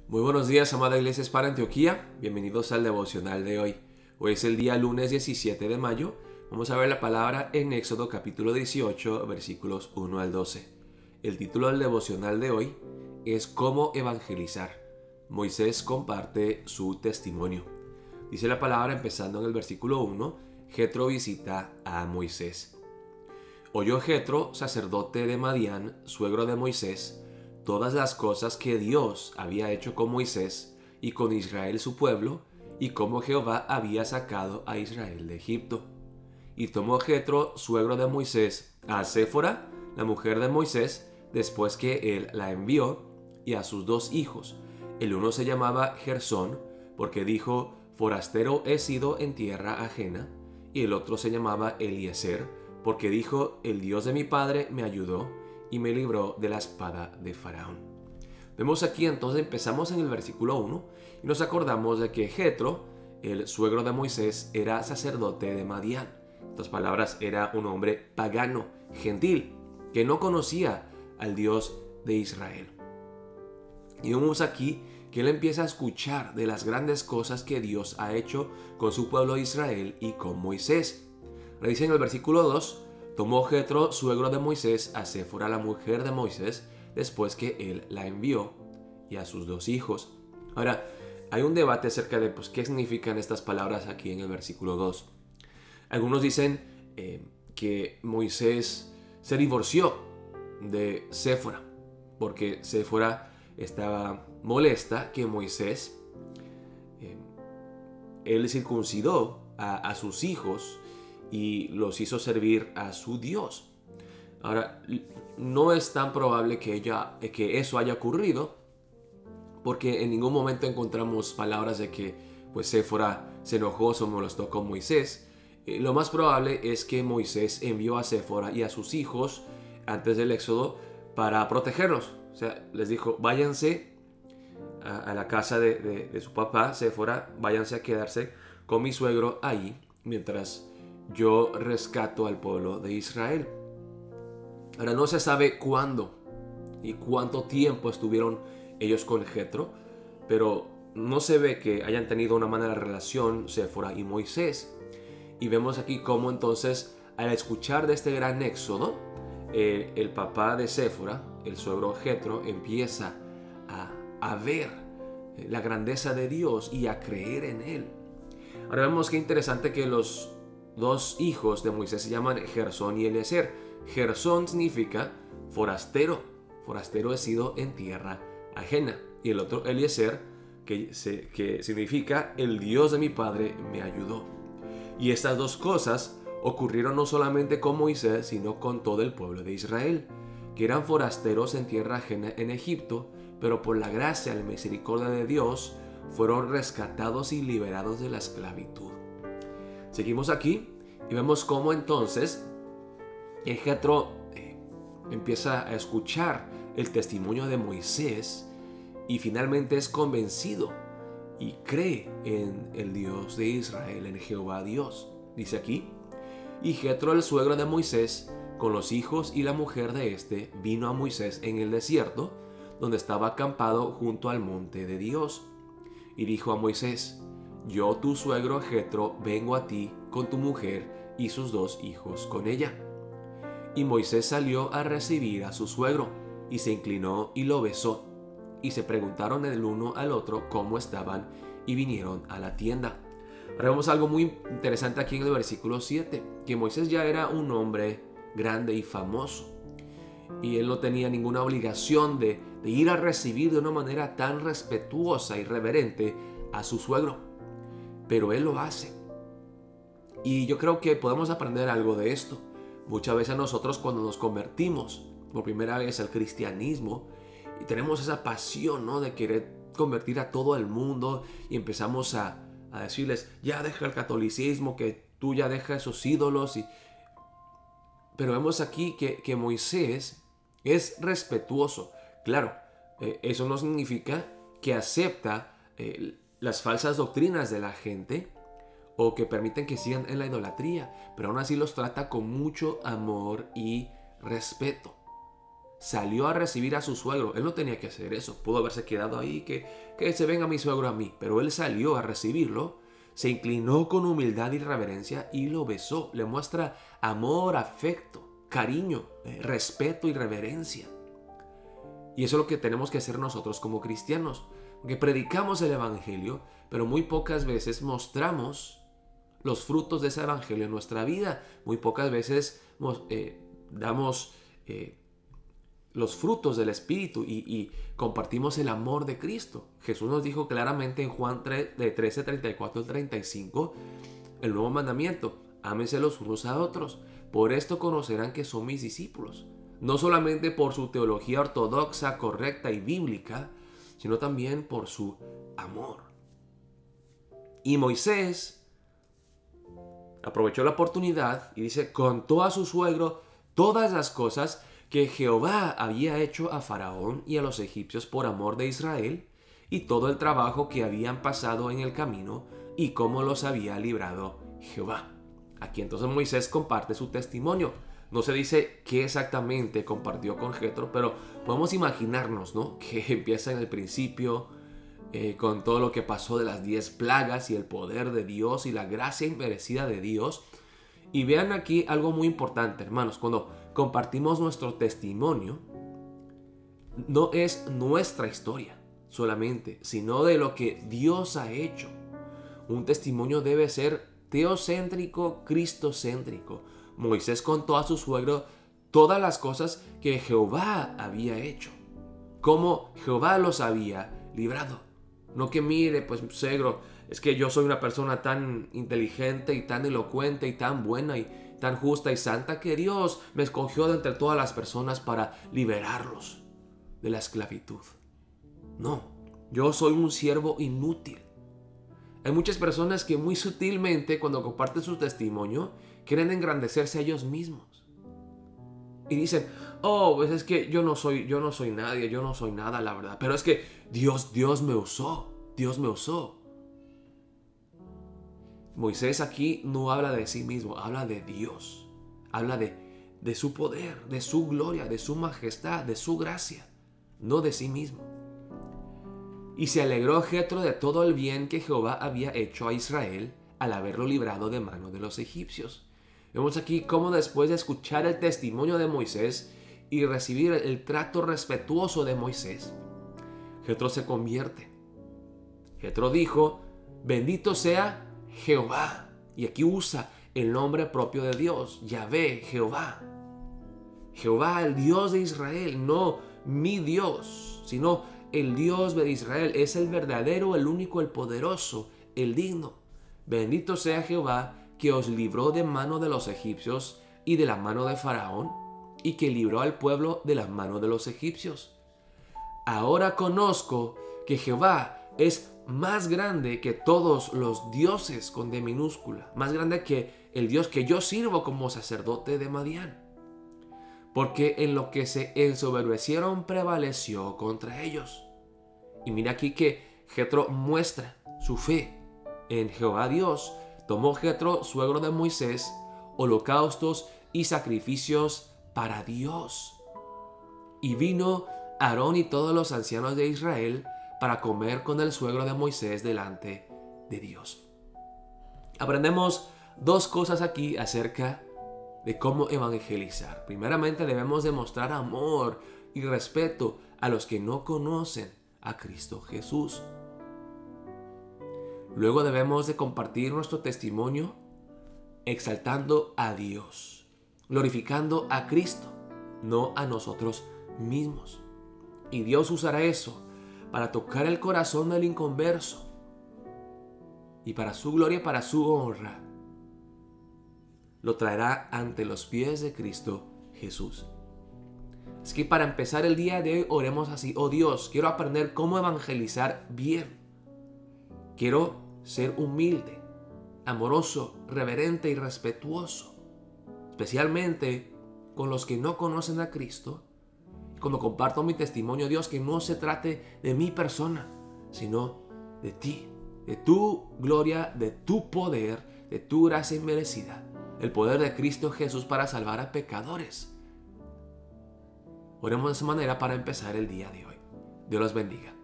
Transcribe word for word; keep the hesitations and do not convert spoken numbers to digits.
Muy buenos días, amada Iglesia Hispana Antioquía. Bienvenidos al devocional de hoy. Hoy es el día lunes diecisiete de mayo. Vamos a ver la palabra en Éxodo capítulo dieciocho, versículos uno al doce. El título del devocional de hoy es ¿Cómo evangelizar? Moisés comparte su testimonio. Dice la palabra empezando en el versículo uno, Jetro visita a Moisés. Oyó Jetro, sacerdote de Madián, suegro de Moisés, todas las cosas que Dios había hecho con Moisés y con Israel su pueblo, y cómo Jehová había sacado a Israel de Egipto. Y tomó Jetro, suegro de Moisés, a Séfora, la mujer de Moisés, después que él la envió, y a sus dos hijos. El uno se llamaba Gersón, porque dijo, forastero he sido en tierra ajena, y el otro se llamaba Eliezer, porque dijo, el Dios de mi padre me ayudó, y me libró de la espada de Faraón. Vemos aquí entonces, empezamos en el versículo uno y nos acordamos de que Jetro, el suegro de Moisés, era sacerdote de Madián. En otras palabras, era un hombre pagano, gentil, que no conocía al Dios de Israel. Y vemos aquí que él empieza a escuchar de las grandes cosas que Dios ha hecho con su pueblo de Israel y con Moisés. Le dice en el versículo dos, tomó Jetro, suegro de Moisés, a Séfora, la mujer de Moisés, después que él la envió, y a sus dos hijos. Ahora, hay un debate acerca de pues, qué significan estas palabras aquí en el versículo dos. Algunos dicen eh, que Moisés se divorció de Séfora, porque Séfora estaba molesta que Moisés, eh, él circuncidó a, a sus hijos, y los hizo servir a su Dios. Ahora, no es tan probable que, ella, que eso haya ocurrido, porque en ningún momento encontramos palabras de que pues, Séfora se enojó, se molestó con Moisés. Eh, lo más probable es que Moisés envió a Séfora y a sus hijos antes del éxodo para protegerlos. O sea, les dijo, váyanse a, a la casa de, de, de su papá, Séfora, váyanse a quedarse con mi suegro ahí, mientras yo rescato al pueblo de Israel. Ahora no se sabe cuándo y cuánto tiempo estuvieron ellos con Jetro, pero no se ve que hayan tenido una mala relación Séfora y Moisés. Y vemos aquí cómo entonces al escuchar de este gran éxodo, eh, el papá de Séfora, el suegro Jetro, empieza a, a ver la grandeza de Dios y a creer en él. Ahora vemos que interesante que los dos hijos de Moisés se llaman Gersón y Eliezer. Gersón significa forastero. Forastero he sido en tierra ajena. Y el otro Eliezer, que, se, que significa el Dios de mi padre me ayudó. Y estas dos cosas ocurrieron no solamente con Moisés, sino con todo el pueblo de Israel, que eran forasteros en tierra ajena en Egipto, pero por la gracia y la misericordia de Dios fueron rescatados y liberados de la esclavitud. Seguimos aquí y vemos cómo entonces Jetro eh, empieza a escuchar el testimonio de Moisés y finalmente es convencido y cree en el Dios de Israel, en Jehová Dios. Dice aquí, y Jetro, el suegro de Moisés, con los hijos y la mujer de éste, vino a Moisés en el desierto, donde estaba acampado junto al monte de Dios, y dijo a Moisés, yo, tu suegro Jetro, vengo a ti con tu mujer y sus dos hijos con ella. Y Moisés salió a recibir a su suegro, y se inclinó y lo besó. Y se preguntaron el uno al otro cómo estaban, y vinieron a la tienda. Ahora vemos algo muy interesante aquí en el versículo siete, que Moisés ya era un hombre grande y famoso, y él no tenía ninguna obligación de, de ir a recibir de una manera tan respetuosa y reverente a su suegro. Pero él lo hace. Y yo creo que podemos aprender algo de esto. Muchas veces nosotros cuando nos convertimos por primera vez al cristianismo y tenemos esa pasión, ¿no?, de querer convertir a todo el mundo y empezamos a, a decirles, ya deja el catolicismo, que tú ya deja esos ídolos. Y... Pero vemos aquí que, que Moisés es respetuoso. Claro, eh, eso no significa que acepta eh, las falsas doctrinas de la gente o que permiten que sigan en la idolatría, pero aún así los trata con mucho amor y respeto. salió a recibir a su suegro. Él no tenía que hacer eso, pudo haberse quedado ahí, que, que se venga mi suegro a mí, pero él salió a recibirlo, se inclinó con humildad y reverencia y lo besó. Le muestra amor, afecto, cariño, eh, respeto y reverencia. Y eso es lo que tenemos que hacer nosotros como cristianos, porque predicamos el evangelio, pero muy pocas veces mostramos los frutos de ese evangelio en nuestra vida. Muy pocas veces eh, damos eh, los frutos del Espíritu y, y compartimos el amor de Cristo. Jesús nos dijo claramente en Juan tres, de trece, treinta y cuatro al treinta y cinco, el nuevo mandamiento: ámense los unos a otros. Por esto conocerán que son mis discípulos. No solamente por su teología ortodoxa, correcta y bíblica, sino también por su amor. Y Moisés aprovechó la oportunidad y dice: contó a su suegro todas las cosas que Jehová había hecho a Faraón y a los egipcios por amor de Israel, y todo el trabajo que habían pasado en el camino y cómo los había librado Jehová. Aquí entonces Moisés comparte su testimonio. No se dice qué exactamente compartió con Jetro, pero podemos imaginarnos, ¿no?, que empieza en el principio eh, con todo lo que pasó de las diez plagas y el poder de Dios y la gracia inmerecida de Dios. Y vean aquí algo muy importante, hermanos. Cuando compartimos nuestro testimonio, no es nuestra historia solamente, sino de lo que Dios ha hecho. Un testimonio debe ser teocéntrico, cristocéntrico. Moisés contó a su suegro todas las cosas que Jehová había hecho, cómo Jehová los había librado. No que mire, pues suegro, es que yo soy una persona tan inteligente y tan elocuente y tan buena y tan justa y santa que Dios me escogió de entre todas las personas para liberarlos de la esclavitud. No, yo soy un siervo inútil. Hay muchas personas que muy sutilmente, cuando comparten su testimonio, quieren engrandecerse a ellos mismos. Y dicen: oh, pues es que yo no soy, yo no soy nadie, yo no soy nada, la verdad. Pero es que Dios, Dios me usó, Dios me usó. Moisés aquí no habla de sí mismo, habla de Dios. Habla de, de su poder, de su gloria, de su majestad, de su gracia, no de sí mismo. Y se alegró Jetro de todo el bien que Jehová había hecho a Israel al haberlo librado de mano de los egipcios. Vemos aquí cómo después de escuchar el testimonio de Moisés y recibir el trato respetuoso de Moisés, Jetro se convierte. Jetro dijo: bendito sea Jehová. Y aquí usa el nombre propio de Dios, Yahvé, Jehová. Jehová, el Dios de Israel, no mi Dios, sino el Dios de Israel. Es el verdadero, el único, el poderoso, el digno. Bendito sea Jehová, que os libró de mano de los egipcios y de la mano de Faraón, y que libró al pueblo de la mano de los egipcios. Ahora conozco que Jehová es más grande que todos los dioses con D minúscula, más grande que el Dios que yo sirvo como sacerdote de Madián, porque en lo que se ensoberbecieron prevaleció contra ellos. Y mira aquí que Jetro muestra su fe en Jehová Dios. Tomó Jetro, suegro de Moisés, holocaustos y sacrificios para Dios. Y vino Aarón y todos los ancianos de Israel para comer con el suegro de Moisés delante de Dios. Aprendemos dos cosas aquí acerca de cómo evangelizar. Primeramente, debemos demostrar amor y respeto a los que no conocen a Cristo Jesús. Luego debemos de compartir nuestro testimonio exaltando a Dios, glorificando a Cristo, no a nosotros mismos. Y Dios usará eso para tocar el corazón del inconverso y para su gloria, para su honra, lo traerá ante los pies de Cristo Jesús. Es que para empezar el día de hoy oremos así: oh Dios, quiero aprender cómo evangelizar bien. Quiero ser humilde, amoroso, reverente y respetuoso, especialmente con los que no conocen a Cristo. Cuando comparto mi testimonio, Dios, que no se trate de mi persona, sino de ti, de tu gloria, de tu poder, de tu gracia inmerecida, el poder de Cristo Jesús para salvar a pecadores. Oremos de esa manera para empezar el día de hoy. Dios los bendiga.